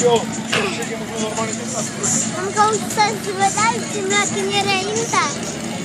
Jo, všechny můžu normálně dostat. Mamka už se zvedají, tím jak mě rejím tak.